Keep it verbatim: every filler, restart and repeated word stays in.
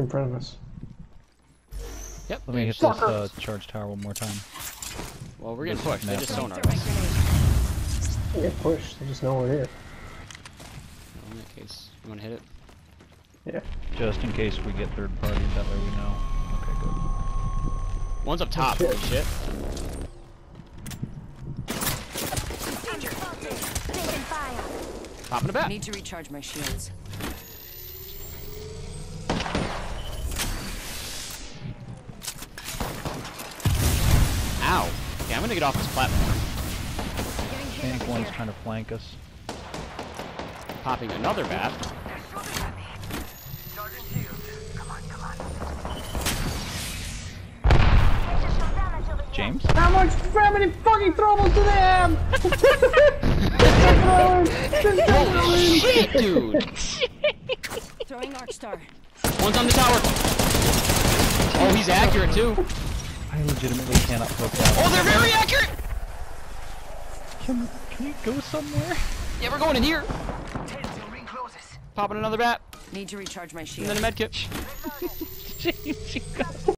in front of us. Yep. Let me hit this uh, charge tower one more time. Well, we're getting pushed. They just sonar They us. get pushed. They just know we're here. In that case, you want to hit it? Yeah. Just in case we get third party, that way we know. Okay, good. One's up top. Holy shit. Popping a bat. I need to recharge my shields. Ow. Okay, I'm gonna get off this platform. Tank one's trying to flank us. Popping another bat. James? How much how many fucking throwables do they have? Holy shit, dude! Throwing arc star. One's on the tower. Oh, he's accurate too. I legitimately cannot poke that. Oh, they're very accurate! Can, can you go somewhere? Yeah, we're going in here. Popping another bat. Need to recharge my And shields. then a medkit. James, you got